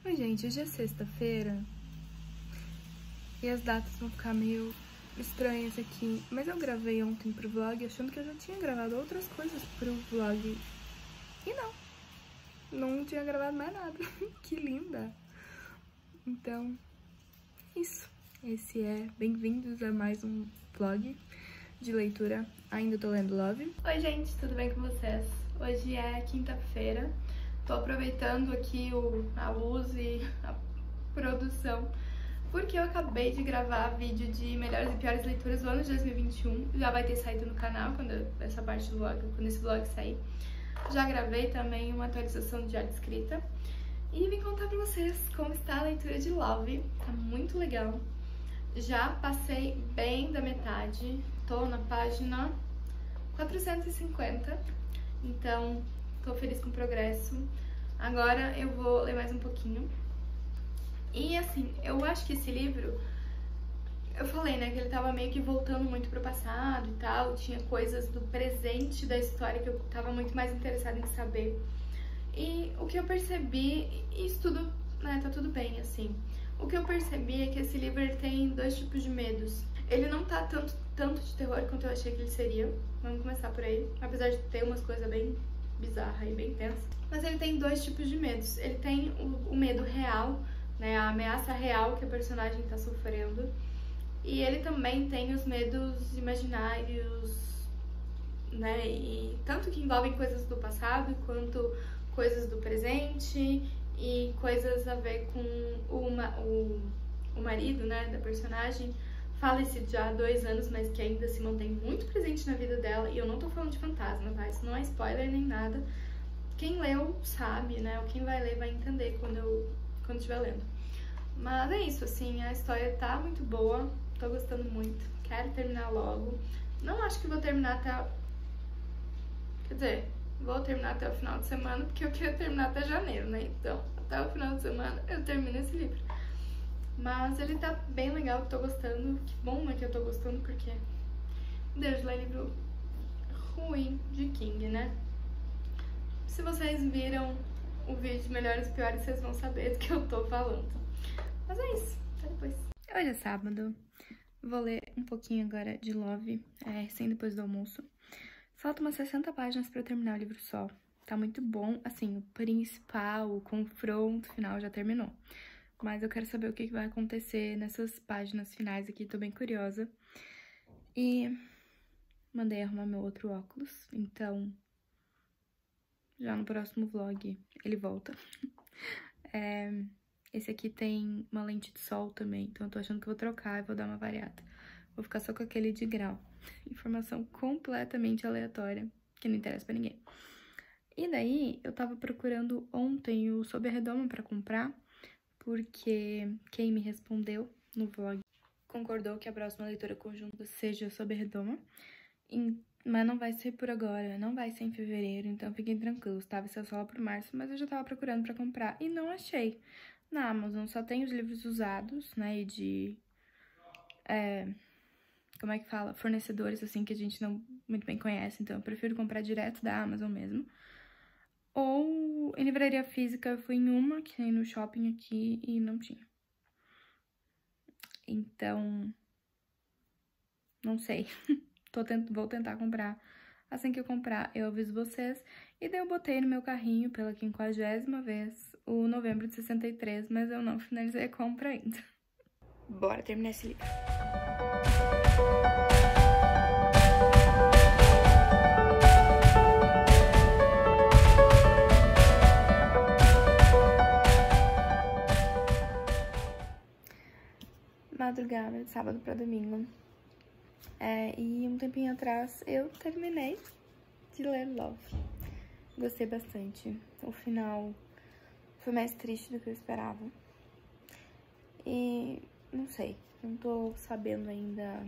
Oi, gente, hoje é sexta-feira e as datas vão ficar meio estranhas aqui, mas eu gravei ontem pro vlog achando que eu já tinha gravado outras coisas pro vlog e não tinha gravado mais nada. Que linda! Então, isso. Esse é Bem-vindos a mais um vlog de leitura. Ainda tô lendo Love. Oi, gente, tudo bem com vocês? Hoje é quinta-feira. Tô aproveitando aqui a luz e a produção, porque eu acabei de gravar vídeo de melhores e piores leituras do ano de 2021. Já vai ter saído no canal quando esse vlog sair. Já gravei também uma atualização de diário de escrita. E vim contar pra vocês como está a leitura de Love. Tá muito legal. Já passei bem da metade. Tô na página 450. Então, tô feliz com o progresso. Agora eu vou ler mais um pouquinho. E assim, eu acho que esse livro, eu falei, né, que ele tava meio que voltando muito pro passado e tal. Tinha coisas do presente da história que eu tava muito mais interessada em saber. E o que eu percebi, isso tudo, né, tá tudo bem, assim. O que eu percebi é que esse livro ele tem dois tipos de medos. Ele não tá tanto de terror quanto eu achei que ele seria. Vamos começar por aí. Apesar de ter umas coisas bem bizarras e bem tensas. Mas ele tem dois tipos de medos. Ele tem o medo real, né, a ameaça real que a personagem tá sofrendo. E ele também tem os medos imaginários, né, e tanto que envolvem coisas do passado quanto coisas do presente e coisas a ver com o marido, né, da personagem, falecido já há 2 anos, mas que ainda se mantém muito presente na vida dela. E eu não tô falando de fantasma, tá? Isso não é spoiler nem nada. Quem leu sabe, né? Ou quem vai ler vai entender quando estiver lendo. Mas é isso, assim, a história tá muito boa, tô gostando muito, quero terminar logo. Não acho que vou terminar até... Quer dizer, vou terminar até o final de semana, porque eu quero terminar até janeiro, né? Então, até o final de semana eu termino esse livro. Mas ele tá bem legal, tô gostando. Que bom, né, que eu tô gostando, porque Deus, ler livro ruim de King, né? Se vocês viram o vídeo de melhores e piores, vocês vão saber do que eu tô falando. Mas é isso, até depois. Hoje é sábado, vou ler um pouquinho agora de Love, recém depois do almoço. Faltam umas 60 páginas pra eu terminar o livro só. Tá muito bom, assim, o principal, o confronto final já terminou. Mas eu quero saber o que vai acontecer nessas páginas finais aqui, tô bem curiosa. E mandei arrumar meu outro óculos, então já no próximo vlog ele volta. Esse aqui tem uma lente de sol também, então eu tô achando que eu vou trocar e vou dar uma variada. Vou ficar só com aquele de grau. Informação completamente aleatória, que não interessa pra ninguém. E daí, eu tava procurando ontem o Sob a Redoma pra comprar, porque quem me respondeu no vlog concordou que a próxima leitura conjunta seja Sob a Redoma, mas não vai ser por agora, não vai ser em fevereiro, então fiquem tranquilos, tá? Vai ser só lá pro março, mas eu já tava procurando pra comprar e não achei. Na Amazon só tem os livros usados, né, e de... como é que fala? Fornecedores, assim, que a gente não muito bem conhece, então eu prefiro comprar direto da Amazon mesmo. Ou em livraria física, eu fui em uma, que tem no shopping aqui, e não tinha. Então, não sei. Vou tentar comprar. Assim que eu comprar, eu aviso vocês. E daí eu botei no meu carrinho, pela 50ª vez, o Novembro de 63, mas eu não finalizei a compra ainda. Bora terminar esse livro. Madrugada, de sábado pra domingo. E um tempinho atrás eu terminei de ler Love. Gostei bastante. O final foi mais triste do que eu esperava. E não sei, não tô sabendo ainda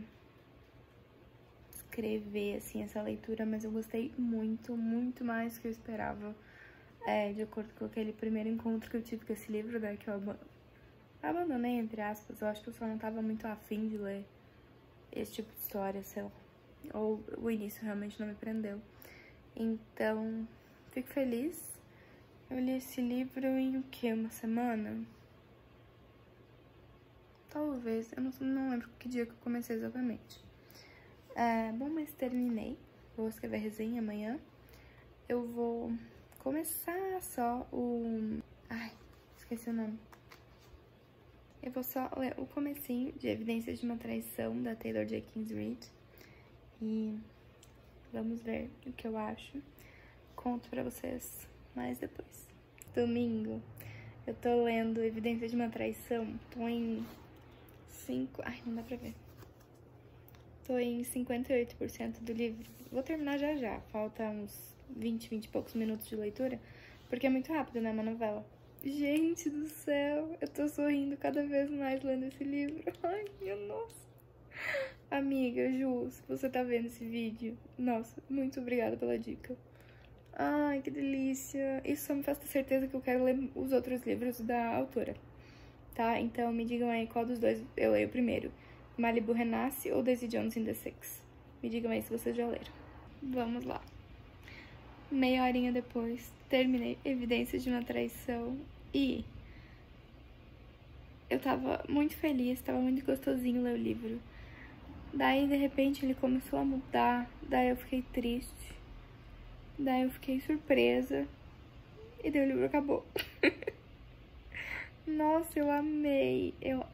escrever assim essa leitura, mas eu gostei muito, muito mais do que eu esperava. De acordo com aquele primeiro encontro que eu tive com esse livro, né, que eu abandonei, entre aspas. Eu acho que eu só não tava muito afim de ler esse tipo de história, sei lá. Ou o início realmente não me prendeu. Então, fico feliz Eu li esse livro em o quê? Uma semana? Talvez, eu não lembro que dia que eu comecei exatamente. Bom, mas terminei. Vou escrever resenha amanhã. Eu vou começar só o... Ai, esqueci o nome. Eu vou só ler o comecinho de Evidências de uma Traição, da Taylor Jenkins Reid. E vamos ver o que eu acho. Conto pra vocês mais depois. Domingo, eu tô lendo Evidências de uma Traição. Tô em 5... Ai, não dá pra ver. Tô em 58% do livro. Vou terminar já. Falta uns 20 e poucos minutos de leitura. Porque é muito rápido, né? Uma novela. Gente do céu, eu tô sorrindo cada vez mais lendo esse livro. Ai, minha nossa. Amiga, Ju, se você tá vendo esse vídeo, nossa, muito obrigada pela dica. Ai, que delícia. Isso só me faz ter certeza que eu quero ler os outros livros da autora, tá? Então me digam aí qual dos dois eu leio primeiro. Malibu Renasce ou Daisy Jones and the Six? Me digam aí se vocês já leram. Vamos lá. Meia horinha depois, terminei Evidências de uma Traição e eu tava muito feliz, tava muito gostosinho ler o livro. Daí, de repente, ele começou a mudar, daí eu fiquei triste, daí eu fiquei surpresa e daí o livro acabou. Nossa, eu amei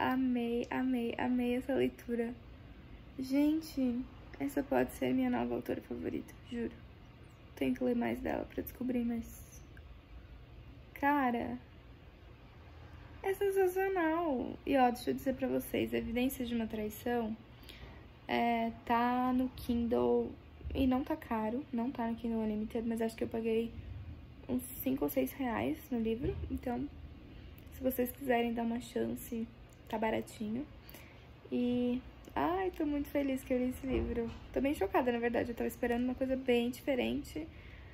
essa leitura. Gente, essa pode ser minha nova autora favorita, juro. Tenho que ler mais dela pra descobrir, mas... Cara, é sensacional. E ó, deixa eu dizer pra vocês, Evidências de uma Traição tá no Kindle e não tá caro, não tá no Kindle Unlimited, mas acho que eu paguei uns 5 ou 6 reais no livro, então se vocês quiserem dar uma chance, tá baratinho. E... ai, tô muito feliz que eu li esse livro. Tô bem chocada, na verdade. Eu tava esperando uma coisa bem diferente.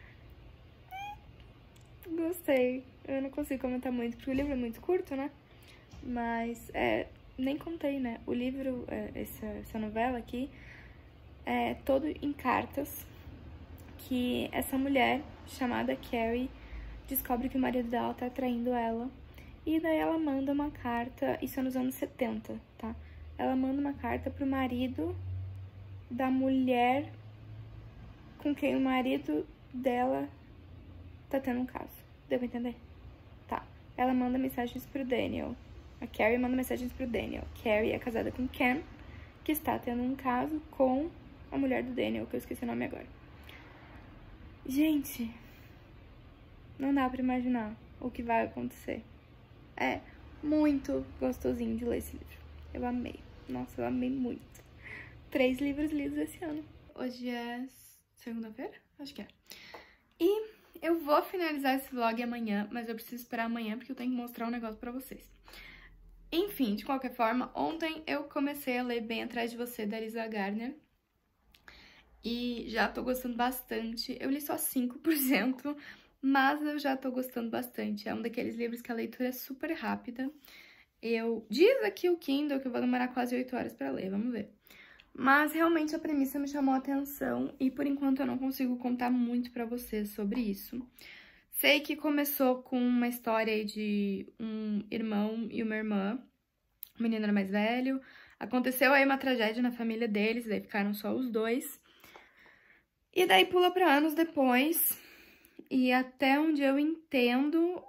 Gostei. Eu não consigo comentar muito, porque o livro é muito curto, né? Mas, nem contei, né? O livro, essa novela aqui, é todo em cartas que essa mulher, chamada Carrie, descobre que o marido dela tá traindo ela. E daí ela manda uma carta, isso é nos anos 70, tá? Ela manda uma carta pro marido da mulher com quem o marido dela tá tendo um caso. Deu pra entender? Tá. Ela manda mensagens pro Daniel. A Carrie manda mensagens pro Daniel. Carrie é casada com Ken, que está tendo um caso com a mulher do Daniel, que eu esqueci o nome agora. Gente, não dá pra imaginar o que vai acontecer. É muito gostosinho de ler esse livro. Eu amei. Nossa, eu amei muito. 3 livros lidos esse ano. Hoje é segunda-feira? Acho que é. E eu vou finalizar esse vlog amanhã, mas eu preciso esperar amanhã porque eu tenho que mostrar um negócio pra vocês. Enfim, de qualquer forma, ontem eu comecei a ler Bem Atrás de Você, da Lisa Gardner. E já tô gostando bastante. Eu li só 5%, mas eu já tô gostando bastante. É um daqueles livros que a leitura é super rápida. Diz aqui o Kindle que eu vou demorar quase 8 horas pra ler, vamos ver. Mas realmente a premissa me chamou a atenção e por enquanto eu não consigo contar muito pra vocês sobre isso. Sei que começou com uma história aí de um irmão e uma irmã. O menino era mais velho. Aconteceu aí uma tragédia na família deles, daí ficaram só os dois. E daí pula pra anos depois. E até onde eu entendo...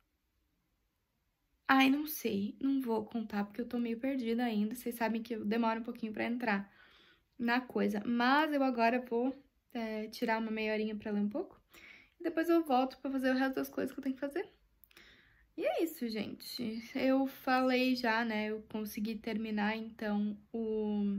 Ai, não sei, não vou contar porque eu tô meio perdida ainda. Vocês sabem que eu demoro um pouquinho pra entrar na coisa. Mas eu agora vou tirar uma meia horinha pra ler um pouco. E depois eu volto pra fazer o resto das coisas que eu tenho que fazer. E é isso, gente. Eu falei já, né? Eu consegui terminar, então, o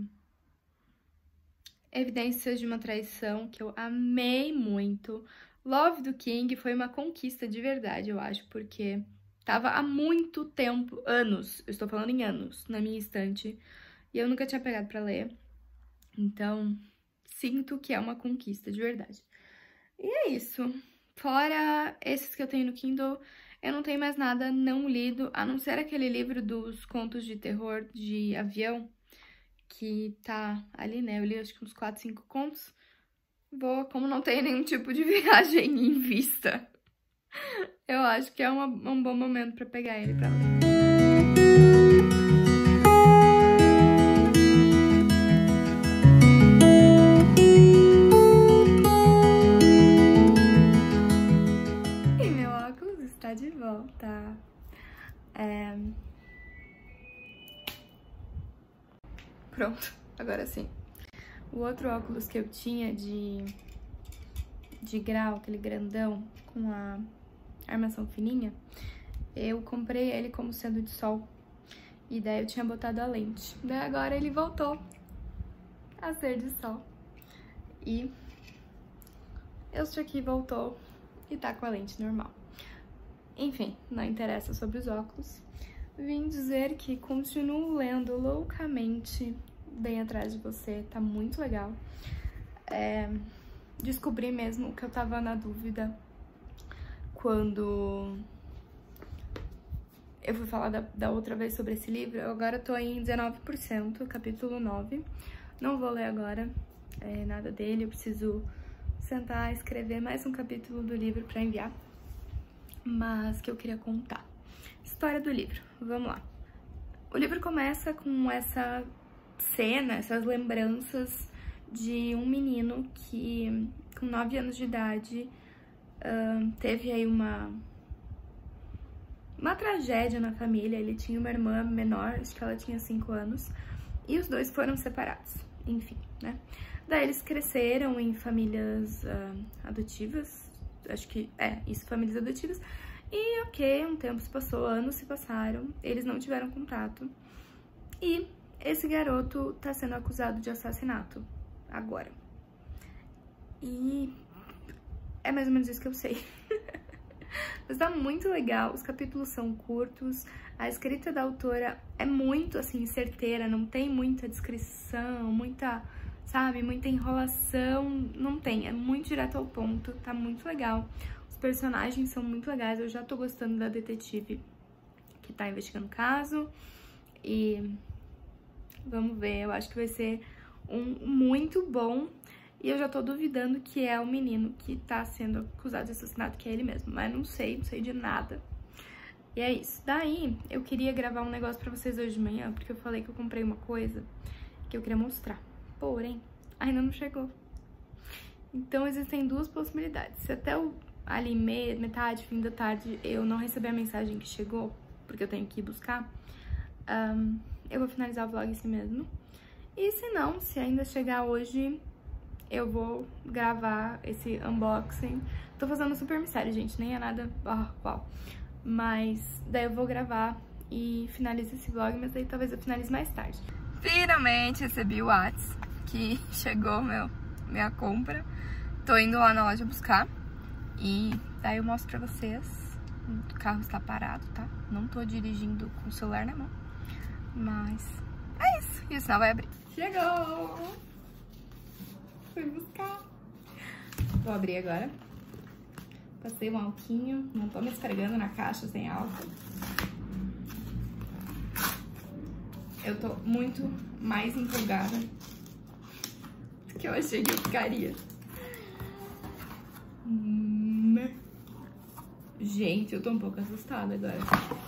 Evidências de uma Traição, que eu amei muito. Love do King foi uma conquista de verdade, eu acho, porque tava há muito tempo, anos, eu estou falando em anos, na minha estante, e eu nunca tinha pegado pra ler. Então, sinto que é uma conquista de verdade. E é isso. Fora esses que eu tenho no Kindle, eu não tenho mais nada não lido, a não ser aquele livro dos contos de terror de avião, que tá ali, né? Eu li acho que uns 4, 5 contos. Como não tem nenhum tipo de viagem em vista, Eu acho que é um bom momento pra pegar ele pra ler. E meu óculos está de volta. Pronto, agora sim. O outro óculos que eu tinha de grau, aquele grandão com a armação fininha, eu comprei ele como sendo de sol. E daí eu tinha botado a lente. Daí agora ele voltou a ser de sol. E este aqui voltou e tá com a lente normal. Enfim, não interessa sobre os óculos. Vim dizer que continuo lendo loucamente Bem Atrás de Você, tá muito legal. Descobri mesmo que eu tava na dúvida quando eu fui falar da outra vez sobre esse livro. Eu agora tô em 19%, capítulo 9. Não vou ler agora nada dele, eu preciso sentar, escrever mais um capítulo do livro pra enviar. Mas que eu queria contar. História do livro, vamos lá. O livro começa com essa cena, essas lembranças de um menino que, com 9 anos de idade, teve aí uma tragédia na família. Ele tinha uma irmã menor, acho que ela tinha 5 anos, e os dois foram separados, enfim, né? Daí eles cresceram em famílias adotivas, acho que isso, famílias adotivas, e ok, um tempo se passou, anos se passaram, eles não tiveram contato, e esse garoto tá sendo acusado de assassinato agora. E é mais ou menos isso que eu sei. Mas tá muito legal, os capítulos são curtos, a escrita da autora é muito, assim, certeira, não tem muita descrição, muita, sabe, muita enrolação, não tem, é muito direto ao ponto, tá muito legal. Os personagens são muito legais, eu já tô gostando da detetive que tá investigando o caso, e vamos ver, eu acho que vai ser muito bom. E eu já tô duvidando que é o menino que tá sendo acusado de assassinato, que é ele mesmo. Mas não sei de nada. E é isso. Daí, eu queria gravar um negócio pra vocês hoje de manhã, porque eu falei que eu comprei uma coisa que eu queria mostrar. Porém, ainda não chegou. Então, existem duas possibilidades. Se até ali metade, fim da tarde, eu não receber a mensagem que chegou, porque eu tenho que ir buscar, eu vou finalizar o vlog assim mesmo. E se não, se ainda chegar hoje, eu vou gravar esse unboxing. Tô fazendo super mistério, gente, nem é nada uau. Mas daí eu vou gravar e finalizo esse vlog, mas daí talvez eu finalize mais tarde. Finalmente recebi o WhatsApp que chegou minha compra. Tô indo lá na loja buscar e daí eu mostro pra vocês. O carro está parado, tá? Não tô dirigindo com o celular na mão, mas é isso. E o sinal vai abrir. Chegou! Fui buscar. Vou abrir agora. Passei um alquinho. Não tô me esfregando na caixa sem álcool. Eu tô muito mais empolgada do que eu achei que eu ficaria. Gente, eu tô um pouco assustada agora.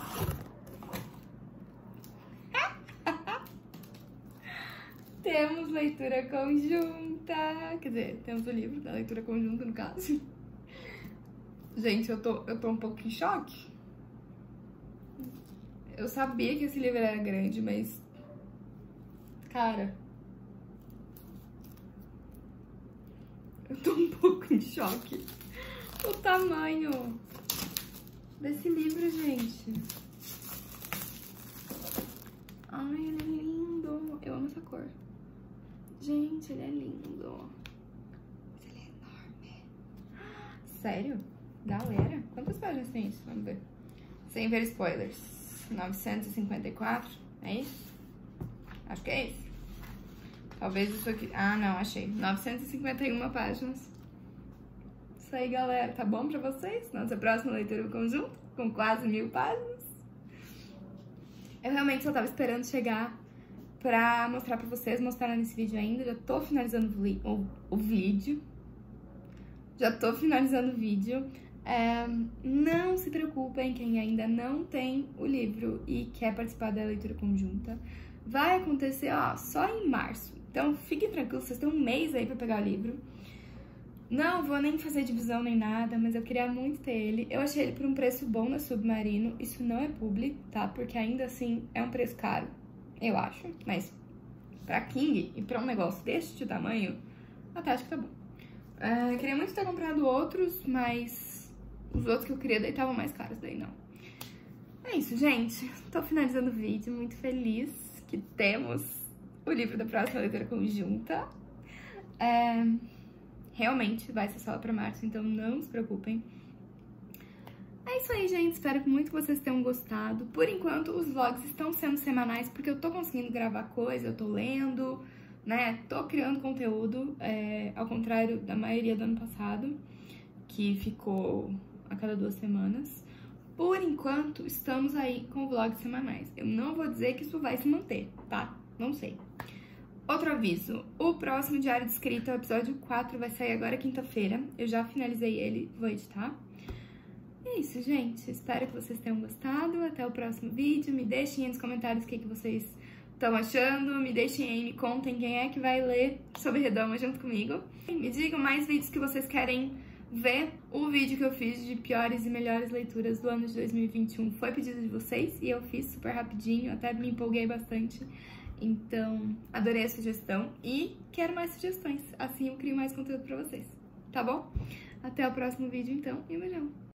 Temos leitura conjunta. Quer dizer, temos o livro da leitura conjunta, no caso. Gente, eu tô um pouco em choque. Eu sabia que esse livro era grande, mas... Cara... Eu tô um pouco em choque. O tamanho desse livro, gente. Ai, ele é lindo. Eu amo essa cor. Gente, ele é lindo. Mas ele é enorme. Sério? Galera, quantas páginas tem isso? Vamos ver. Sem ver spoilers. 954, é isso? Acho que é isso. Talvez isso aqui... Ah, não, achei. 951 páginas. Isso aí, galera. Tá bom pra vocês? Nossa próxima leitura conjunta, com quase 1000 páginas. Eu realmente só tava esperando chegar pra mostrar pra vocês, mostrar nesse vídeo ainda. Já tô finalizando o vídeo. Já tô finalizando o vídeo. Não se preocupem quem ainda não tem o livro e quer participar da leitura conjunta. Vai acontecer, só em março. Então fiquem tranquilos, vocês têm um mês aí pra pegar o livro. Não vou nem fazer divisão nem nada, mas eu queria muito ter ele. Eu achei ele por um preço bom na Submarino. Isso não é publi, tá? Porque ainda assim é um preço caro, eu acho. Mas pra King e pra um negócio deste tamanho, até acho que tá bom. Eu queria muito ter comprado outros, mas os outros que eu queria daí estavam mais caros, daí não. É isso, gente. Tô finalizando o vídeo, muito feliz que temos o livro da próxima leitura conjunta. Realmente vai ser só pra março, então não se preocupem. É isso aí, gente. Espero muito que vocês tenham gostado. Por enquanto, os vlogs estão sendo semanais, porque eu tô conseguindo gravar coisa, eu tô lendo, né? Tô criando conteúdo, ao contrário da maioria do ano passado, que ficou a cada 2 semanas. Por enquanto, estamos aí com vlogs semanais. Eu não vou dizer que isso vai se manter, tá? Não sei. Outro aviso, o próximo Diário de Escrita, o episódio 4, vai sair agora quinta-feira. Eu já finalizei ele, vou editar. É isso, gente. Espero que vocês tenham gostado. Até o próximo vídeo. Me deixem aí nos comentários o que vocês estão achando. Me deixem aí, me contem quem é que vai ler Sob Redoma junto comigo. Me digam mais vídeos que vocês querem ver. O vídeo que eu fiz de piores e melhores leituras do ano de 2021 foi pedido de vocês e eu fiz super rapidinho, até me empolguei bastante. Então, adorei a sugestão e quero mais sugestões, assim eu crio mais conteúdo pra vocês, tá bom? Até o próximo vídeo então e um beijão!